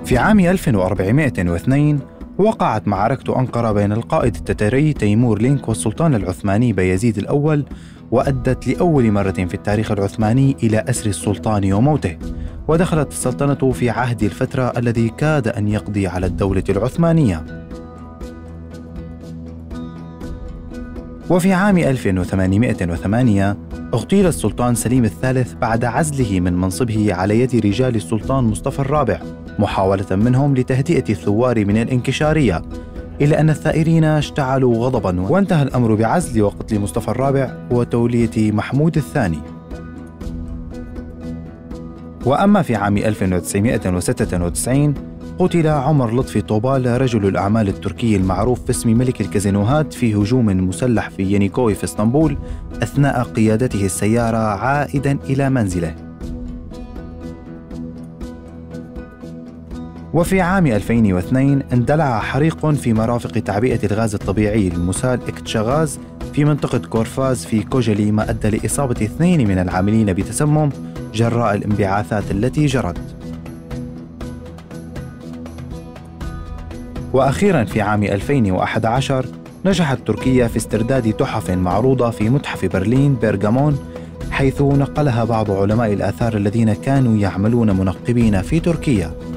في عام 1402 وقعت معركة أنقرة بين القائد التتري تيمور لينك والسلطان العثماني بايزيد الأول، وأدت لأول مرة في التاريخ العثماني إلى أسر السلطان وموته، ودخلت السلطنة في عهد الفترة الذي كاد أن يقضي على الدولة العثمانية. وفي عام 1808 اغتيل السلطان سليم الثالث بعد عزله من منصبه على يد رجال السلطان مصطفى الرابع، محاولة منهم لتهدئة الثوار من الانكشارية، إلا أن الثائرين اشتعلوا غضباً، وانتهى الأمر بعزل وقتل مصطفى الرابع وتولية محمود الثاني. وأما في عام 1996 قتل عمر لطفي طوبال رجل الأعمال التركي المعروف باسم ملك الكازينوهات في هجوم مسلح في ينيكوي في اسطنبول أثناء قيادته السيارة عائداً إلى منزله. وفي عام 2002 اندلع حريق في مرافق تعبئة الغاز الطبيعي المسال إكتشاغاز في منطقة كورفاز في كوجلي، ما أدى لإصابة 2 من العاملين بتسمم جراء الانبعاثات التي جرت. وأخيراً في عام 2011 نجحت تركيا في استرداد تحف معروضة في متحف برلين بيرغامون، حيث نقلها بعض علماء الآثار الذين كانوا يعملون منقبين في تركيا.